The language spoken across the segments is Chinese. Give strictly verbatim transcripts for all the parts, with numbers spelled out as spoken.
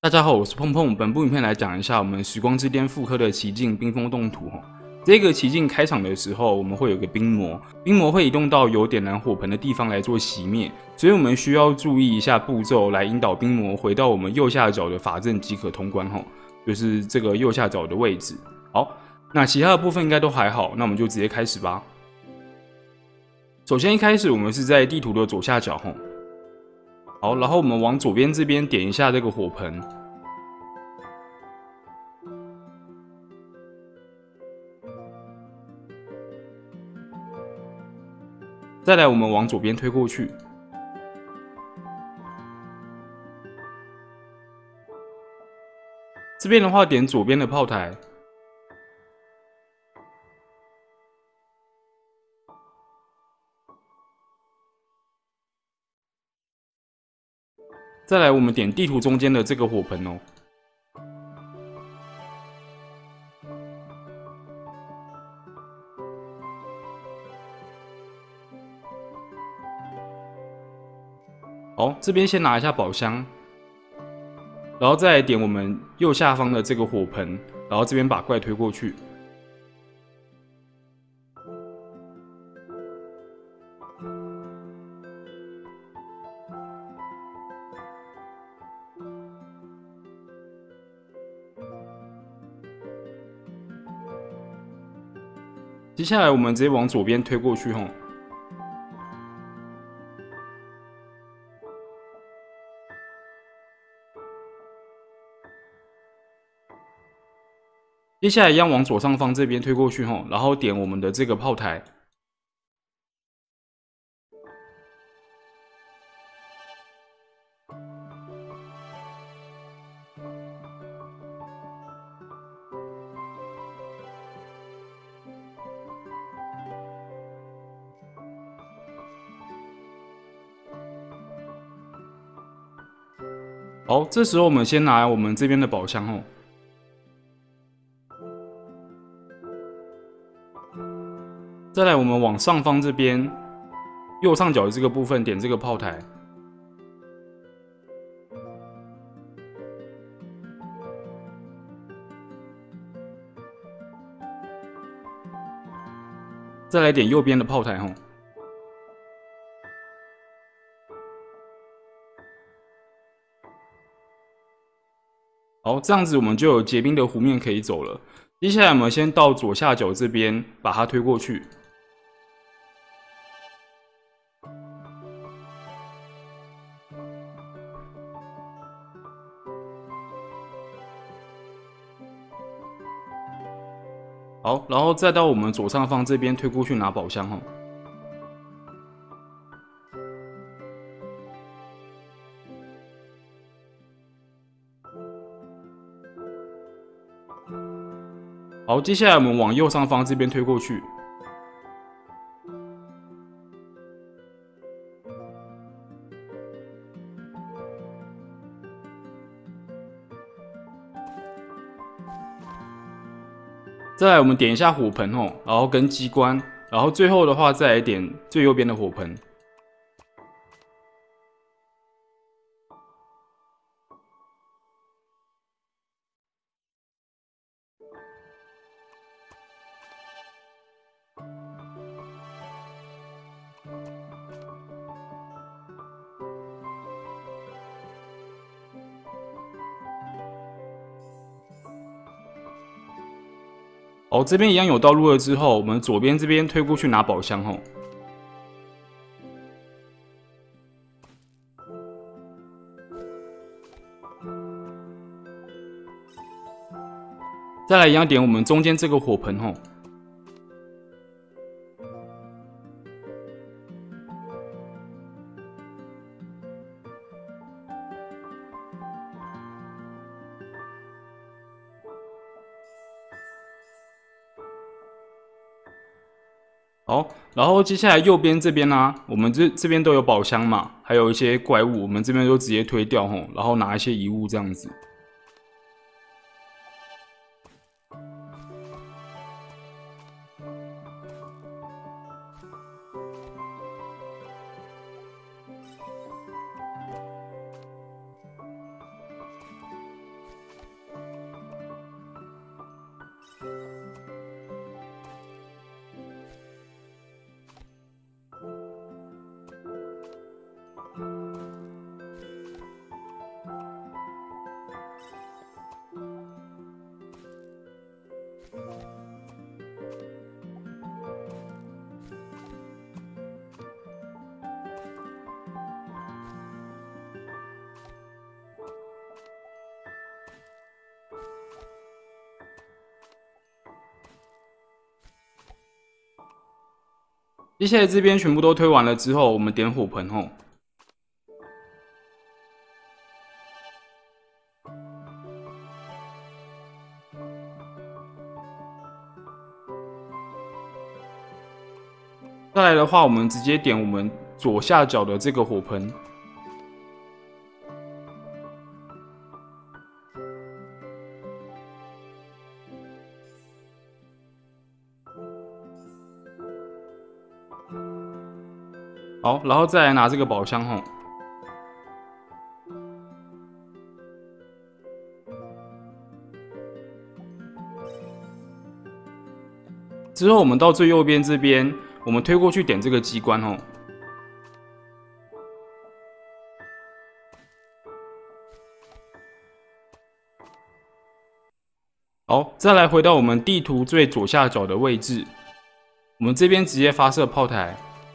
大家好，我是碰碰。本部影片来讲一下我们《时光之巅》复刻的奇境冰封冻土。这个奇境开场的时候，我们会有个冰魔，冰魔会移动到有点燃火盆的地方来做熄灭，所以我们需要注意一下步骤，来引导冰魔回到我们右下角的法阵即可通关。就是这个右下角的位置。好，那其他的部分应该都还好，那我们就直接开始吧。首先一开始我们是在地图的左下角。好，然后我们往左边这边点一下这个火盆，再来我们往左边推过去，这边的话点左边的炮台，再来我们点地图中间的这个火盆哦。好，这边先拿一下宝箱，然后再来点我们右下方的这个火盆，然后这边把怪推过去。接下来我们直接往左边推过去吼。接下来一样往左上方这边推过去吼，然后点我们的这个炮台。好，这时候我们先拿我们这边的宝箱吼。再来，我们往上方这边右上角的这个部分点这个炮台，再来点右边的炮台吼。好，这样子我们就有结冰的湖面可以走了。接下来我们先到左下角这边把它推过去。好，然后再到我们左上方这边推过去拿宝箱哈。好，接下来我们往右上方这边推过去。再来，我们点一下火盆哦，然后跟机关，然后最后的话再来点最右边的火盆。哦，这边一样有道路了之后，我们左边这边推过去拿宝箱吼。再来一样点我们中间这个火盆吼。好，然后接下来右边这边呢、啊，我们这这边都有宝箱嘛，还有一些怪物，我们这边就直接推掉吼，然后拿一些遗物这样子。 接下来这边全部都推完了之后，我们点火盆吼。再来的话，我们直接点我们左下角的这个火盆。好，然后再来拿这个宝箱吼。之后我们到最右边这边，我们推过去点这个机关吼。好，再来回到我们地图最左下角的位置，我们这边直接发射炮台。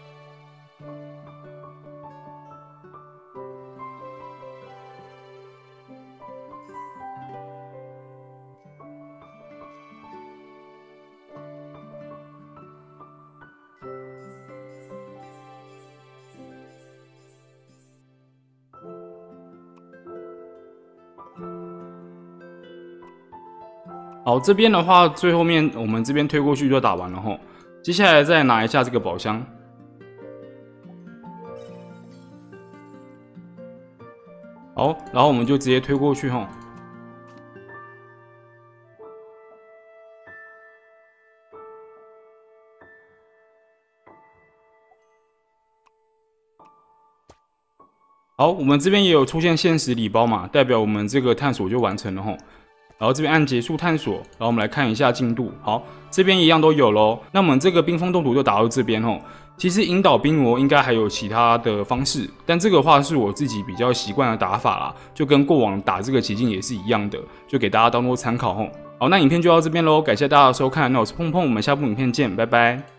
好，这边的话，最后面我们这边推过去就打完了吼。接下来再拿一下这个宝箱。好，然后我们就直接推过去吼。好，我们这边也有出现限时礼包嘛，代表我们这个探索就完成了吼。然后这边按结束探索，然后我们来看一下进度。好，这边一样都有咯。那我们这个冰封冻土就打到这边吼。其实引导冰魔应该还有其他的方式，但这个话是我自己比较习惯的打法啦，就跟过往打这个奇境也是一样的，就给大家当做参考吼。好，那影片就到这边咯，感谢大家的收看，那我是碰碰，我们下部影片见，拜拜。